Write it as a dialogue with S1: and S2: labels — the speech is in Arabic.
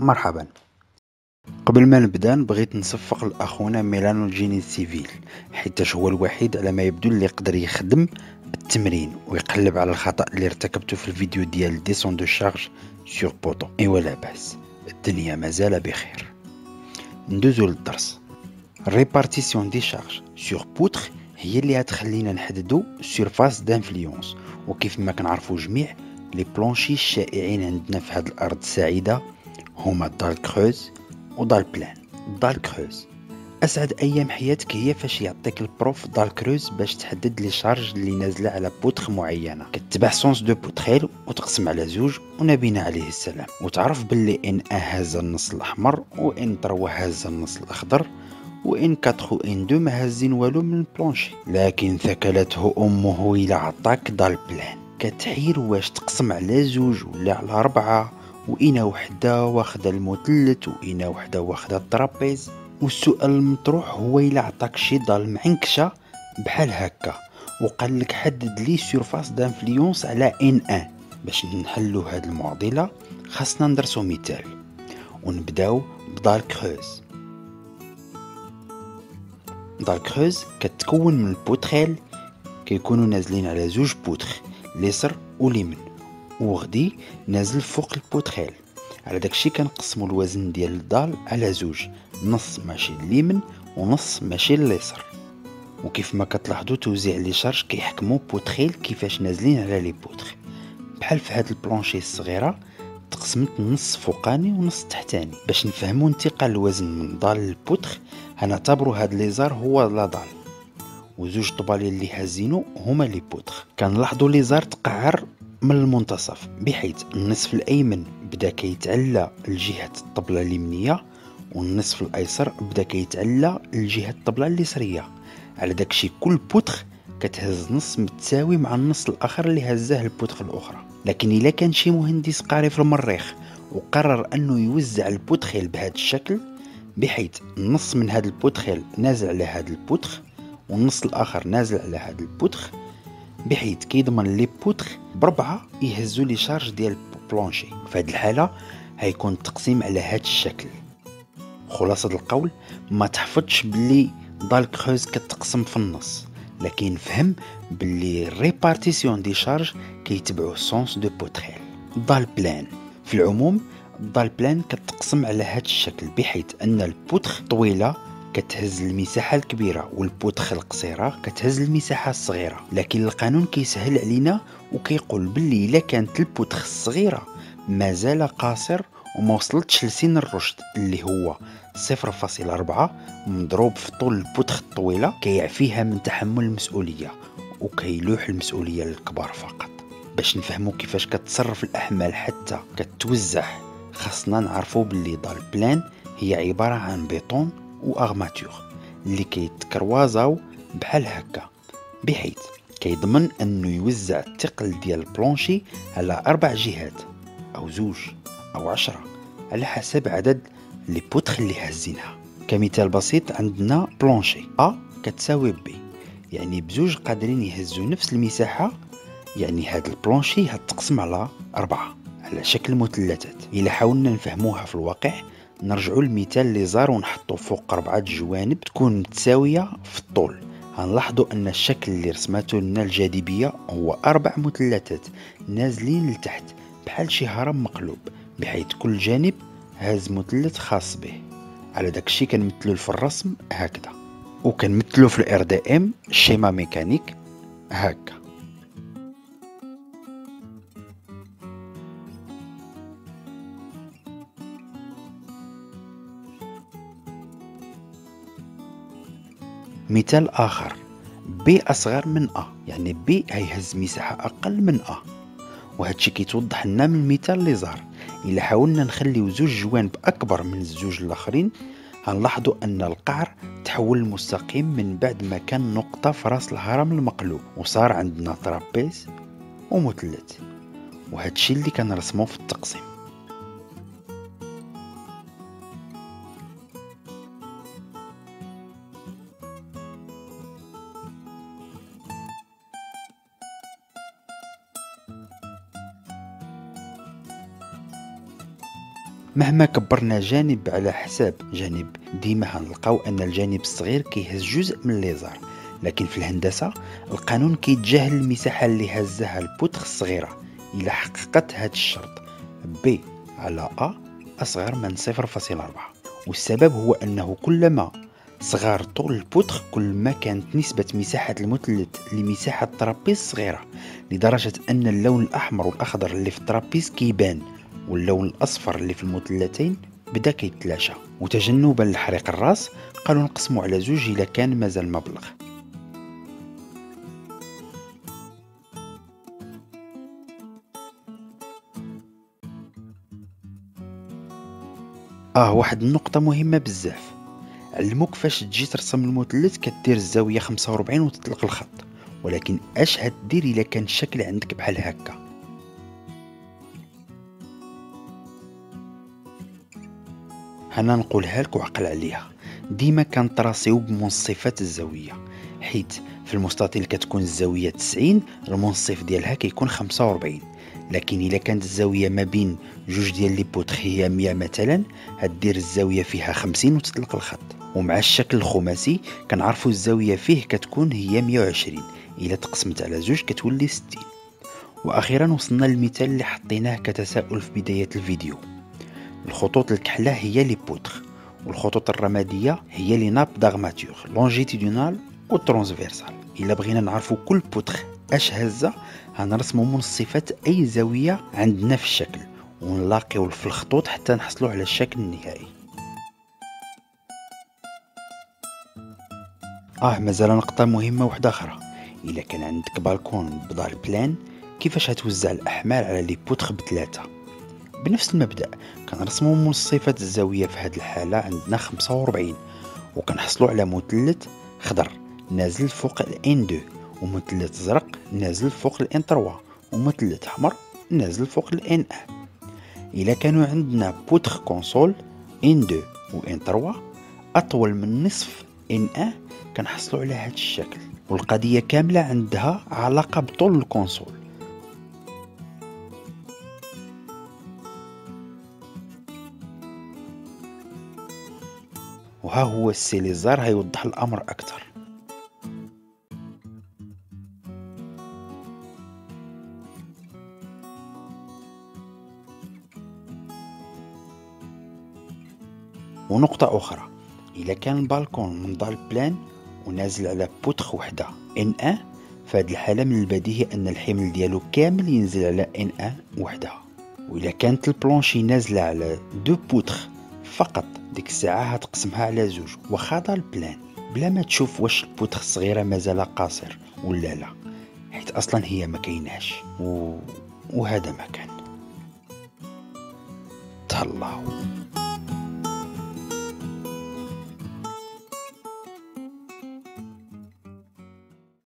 S1: مرحبا. قبل ما نبدا بغيت نصفق لاخونا ميلانو جيني سيفيل، حيت هو الوحيد على ما يبدو اللي يقدر يخدم التمرين ويقلب على الخطا اللي ارتكبته في الفيديو ديال ديسون دو شارج سور بوطو. ايوا لاباس، الدنيا مازال بخير. ندوزو للدرس. ريبارتيسيون دي شارج سور بوتر هي اللي غتخلينا نحددو سيرفاس دانفلونس، وكيف ما كنعرفو جميع لي بلونشي الشائعين عندنا في هاد الارض السعيده هما دال كروز ودال بلان. دال كروز اسعد ايام حياتك هي فاش يعطيك البروف دال كروز باش تحدد لي شارج اللي نازله على بوتخ معينه، كتبع سونس دو بوتخيل وتقسم على زوج ونبينا عليه السلام، وتعرف باللي ان هاز النص الاحمر وان 3 هاز النص الاخضر وان 4 وان 2 ما هازين والو من البلونشي. لكن ثكلته امه الى عطاك دال بلان، كتحير واش تقسم على زوج ولا على 4، وإنا وحده واخده المثلث وإنا وحده واخده الطرابيز. والسؤال المطروح هو إلا عطاك شي دال معنكشه بحال هكا وقال لك حدد لي سيرفاس دانفلونس على ان ان. باش نحلو هاد المعضله خاصنا ندرسو مثال ونبداو بدال كروز. دال كروز كتكون من البوتخيل كيكونوا نازلين على زوج بوتخ، اليسر واليمين، وغدي نازل فوق البوتخيل. على داكشي كنقسموا الوزن ديال الدال على زوج، نص ماشي اليمين ونص ماشي اليسر. وكيف ما كتلاحظوا توزيع لي شارج كيحكموا بوتخيل كيفاش نازلين على لي بوتخ. بحال في هاد البلونشي الصغيره تقسمت نص فوقاني ونص تحتاني. باش نفهموا انتقال الوزن من دال للبوتخ هنعتبروا هاد ليزار هو لا دال، وزوج طبالي اللي هازينو هما لي بوتخ. كنلاحظوا ليزار تقعر من المنتصف، بحيث النصف الايمن بدا كيتعلى لجهه الطبله اليمنيه والنصف الايسر بدا كيتعلى لجهه الطبله اليسريه. على داكشي كل بوتخ كتهز نص متساوي مع النص الاخر اللي هزاه البوتخ الاخرى. لكن الا كان شي مهندس قاري في المريخ وقرر انه يوزع البوتخيل بهذا الشكل، بحيث النص من هذا البوتخيل نازل على هذا البوتخ والنص الاخر نازل على هذا البوتخ، بحيث كيضمن لي بوتخ بربعه يهزوا لي شارج ديال البلونشي. في هذه الحاله هيكون التقسيم على هذا الشكل. خلاصه القول، ما تحفظش باللي دال كروز كتقسم في النص، لكن فهم باللي ريبارتيسيون دي شارج كيتبعوا سونس دو بوتخيل. دال بلان في العموم، دال بلان كتقسم على هذا الشكل، بحيث ان البوتخ طويله كتهز المساحه الكبيره والبوتخ القصيره كتهز المساحه الصغيره. لكن القانون كيسهل علينا وكيقول باللي الا كانت البوتخ الصغيره مازال قاصر وما وصلتش لسن الرشد اللي هو 0.4 مضروب في طول البوتخ الطويله، كيعفيها من تحمل المسؤوليه وكيلوح المسؤوليه للكبار فقط. باش نفهموا كيفاش كتصرف الاحمال حتى كتوزع، خاصنا نعرفوا باللي دال بلان هي عباره عن بيطون واغماتور اللي كيتكروازاو بحال هكا، بحيث كيضمن انه يوزع الثقل ديال البلونشي على 4 جهات او 2 او 10 على حسب عدد لي بوتخ اللي هزينها. كمثال بسيط، عندنا بلونشي A كتساوي B، يعني بزوج قادرين يهزوا نفس المساحة، يعني هاد البلونشي هتقسم على 4 على شكل مثلثات. إلا حاولنا نفهموها في الواقع نرجعوا لمثال ليزار ونحطوا فوق 4 جوانب تكون متساوية في الطول، هنلاحظوا أن الشكل اللي رسمته لنا الجاذبية هو 4 مثلثات نازلين لتحت بحال شي هرم مقلوب، بحيث كل جانب هاز مثلث خاص به. على داكشي كنمثلو في الرسم هكذا، وكنمثلو في الار دي ام شيما ميكانيك هكا. مثال اخر، بي اصغر من ا، يعني بي هيهز مساحه اقل من ا، وهادشي كيتوضح لنا من المثال ليزار. الا حاولنا نخليو زوج جوانب اكبر من الزوج الاخرين هنلاحظوا ان القعر تحول المستقيم من بعد ما كان نقطه في راس الهرم المقلوب وصار عندنا ترابيز ومثلث، وهادشي اللي كنرسموه في التقسيم. مهما كبرنا جانب على حساب جانب ديما هنلقاو ان الجانب الصغير كيهز جزء من ليزار. لكن في الهندسة القانون كيتجاهل المساحة اللي هزها البوتخ الصغيرة إلا حققت هذا الشرط ب على أصغر من 0.4. والسبب هو أنه كلما صغار طول البوتخ كل ما كانت نسبة مساحة المثلث لمساحة الطرابيز صغيرة، لدرجة أن اللون الأحمر والأخضر اللي في الطرابيز كيبان واللون الأصفر اللي في المثلثين بدا كيتلاشى. وتجنبا لحريق الراس قالوا نقسموا على زوج إلا كان مازال مبلغ. واحد النقطة مهمة بزاف، علموك فاش تجي ترسم المثلث كدير الزاوية 45 وتطلق الخط، ولكن اش هتدير الا كان الشكل عندك بحال هكا؟ انا نقولها لك وعقل عليها، ديما كنطراسيو بمنصفات الزاوية، حيت في المستطيل كتكون الزاوية 90 المنصف ديالها كيكون 45. لكن الا كانت الزاوية ما بين جوج ديال لي بوتخ هي 100 مثلا، هدير الزاوية فيها 50 وتطلق الخط. ومع الشكل الخماسي كنعرفوا الزاوية فيه كتكون هي 120، الا تقسمت على زوج كتولي 60. واخيرا وصلنا للمثال اللي حطيناه كتساؤل في بداية الفيديو. الخطوط الكحلة هي لي بوتخ، والخطوط الرمادية هي لي ناب دارماتور لونجيتودينال و ترانسفيرسال. الا بغينا نعرفوا كل بوتخ اش هزة هنرسموا منصفات اي زاوية عندنا في الشكل ونلاقيو في الخطوط حتى نحصلوا على الشكل النهائي. مازال نقطة مهمة واحدة أخرى، إلا كان عندك بالكون بدار بلان كيفاش هتوزع الأحمال على لي بوتخ بثلاثة؟ بنفس المبدأ كنرسمو منصفات الزاوية في هذه الحالة عندنا 45، وكنحصلوا على مثلث خضر نازل فوق الان 2 ومثلث زرق نازل فوق الان 3 ومثلث احمر نازل فوق الان 1. إلا كانوا عندنا بوتخ كونسول ان 2 و ان 3 أطول من نصف ان 1 كنحصلوا على هذا الشكل، والقضية كاملة عندها علاقة بطول الكونسول. وها هو السيليزار هيوضح الأمر أكثر. ونقطة أخرى، إلا كان البالكون من دار بلان ونازل على بوتخ وحدة N1، فهاد الحالة من البديهي أن الحمل ديالو كامل ينزل على N1 وحدها. وإلا كانت البلونشي نازلة على دو بوتخ فقط، ديك الساعة هتقسمها على زوج واخا دار البلان بلا ما تشوف واش البوتخ الصغيرة مازال قاصر ولا لا، حيت أصلا هي ما كايناش وهذا ما كان. تهلاو.